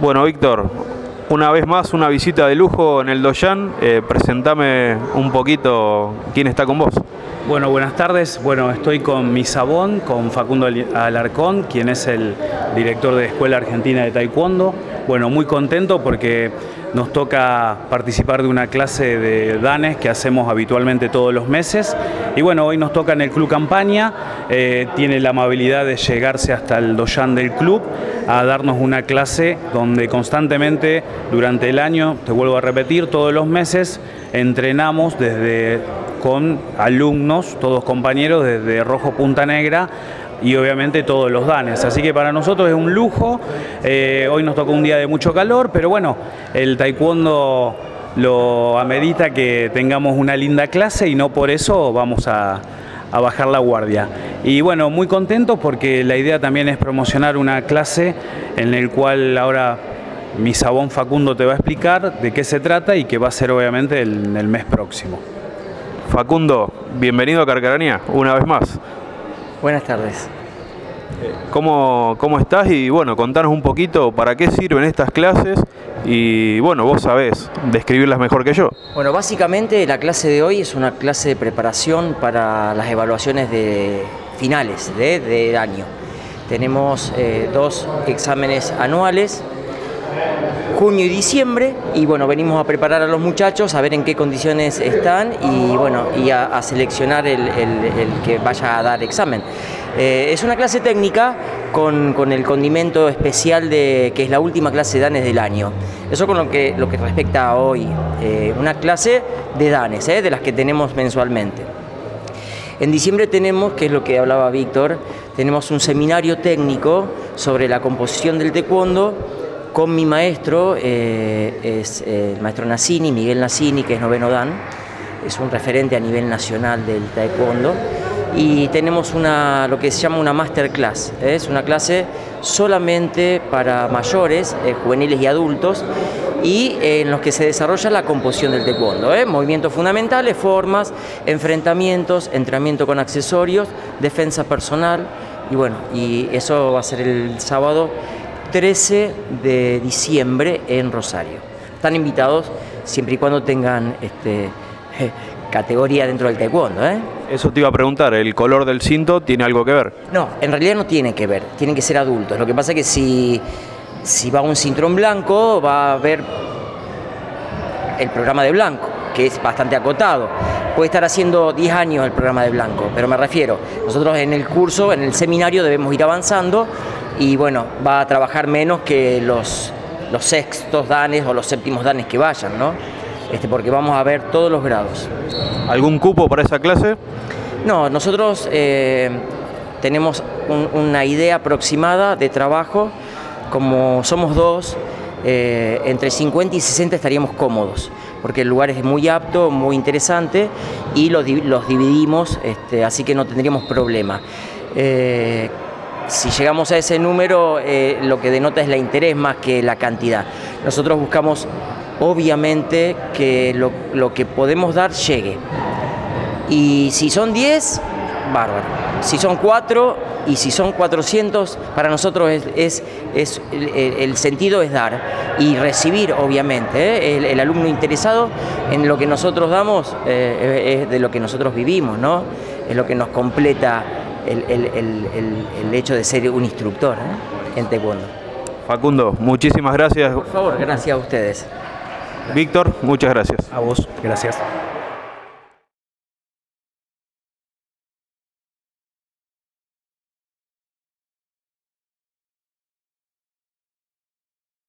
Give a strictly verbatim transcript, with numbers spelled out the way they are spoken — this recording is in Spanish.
Bueno, Víctor, una vez más una visita de lujo en el Doyan. Eh, presentame un poquito quién está con vos. Bueno, buenas tardes. Bueno, estoy con mi sabón, con Facundo Alarcón, quien es el director de Escuela Argentina de Taekwondo. Bueno, muy contento porque nos toca participar de una clase de danes que hacemos habitualmente todos los meses. Y bueno, hoy nos toca en el Club Campaña. Eh, tiene la amabilidad de llegarse hasta el Doyan del club a darnos una clase donde constantemente durante el año, te vuelvo a repetir, todos los meses entrenamos desde con alumnos, todos compañeros desde Rojo Punta Negra y obviamente todos los danes. Así que para nosotros es un lujo. Eh, hoy nos tocó un día de mucho calor, pero bueno, el taekwondo lo amerita que tengamos una linda clase y no por eso vamos a, a bajar la guardia. Y bueno, muy contentos porque la idea también es promocionar una clase en el cual ahora mi sabón Facundo te va a explicar de qué se trata y que va a ser obviamente el, el mes próximo. Facundo, bienvenido a Carcarañá, una vez más. Buenas tardes. ¿Cómo, cómo estás? Y bueno, contanos un poquito para qué sirven estas clases y bueno, vos sabés describirlas mejor que yo. Bueno, básicamente la clase de hoy es una clase de preparación para las evaluaciones de finales de, de año. Tenemos eh, dos exámenes anuales, junio y diciembre, y bueno, venimos a preparar a los muchachos a ver en qué condiciones están y bueno, y a, a seleccionar el, el, el que vaya a dar examen. Eh, es una clase técnica con, con el condimento especial de que es la última clase de danes del año. Eso con lo que, lo que respecta a hoy, eh, una clase de danes, eh, de las que tenemos mensualmente. En diciembre tenemos, que es lo que hablaba Víctor, tenemos un seminario técnico sobre la composición del taekwondo con mi maestro, eh, es eh, el maestro Nassini, Miguel Nassini, que es noveno dan, es un referente a nivel nacional del taekwondo, y tenemos una, lo que se llama una masterclass, ¿eh? Es una clase solamente para mayores, eh, juveniles y adultos, y eh, en los que se desarrolla la composición del taekwondo, ¿eh? Movimientos fundamentales, formas, enfrentamientos, entrenamiento con accesorios, defensa personal, y bueno, y eso va a ser el sábado trece de diciembre en Rosario. Están invitados siempre y cuando tengan este, categoría dentro del taekwondo, ¿eh? Eso te iba a preguntar, ¿el color del cinto tiene algo que ver? No, en realidad no tiene que ver, tienen que ser adultos. Lo que pasa es que si, si va un cinturón blanco, va a haber el programa de blanco, que es bastante acotado. Puede estar haciendo diez años el programa de blanco, pero me refiero, nosotros en el curso, en el seminario debemos ir avanzando y bueno, va a trabajar menos que los, los sextos danes o los séptimos danes que vayan, ¿no? Este, porque vamos a ver todos los grados. ¿Algún cupo para esa clase? No, nosotros eh, tenemos un, una idea aproximada de trabajo. Como somos dos, eh, entre cincuenta y sesenta estaríamos cómodos, porque el lugar es muy apto, muy interesante y los, los dividimos, este, así que no tendríamos problema. Eh, Si llegamos a ese número, eh, lo que denota es el interés más que la cantidad. Nosotros buscamos, obviamente, que lo, lo que podemos dar llegue. Y si son diez, bárbaro. Si son cuatro y si son cuatrocientos, para nosotros es, es, es el, el sentido es dar y recibir, obviamente. ¿eh? El, el alumno interesado en lo que nosotros damos eh, es de lo que nosotros vivimos, ¿no? Es lo que nos completa El, el, el, el, el hecho de ser un instructor, ¿eh? en taekwondo. Facundo, muchísimas gracias. Por favor, gracias a ustedes. Víctor, muchas gracias. A vos, gracias.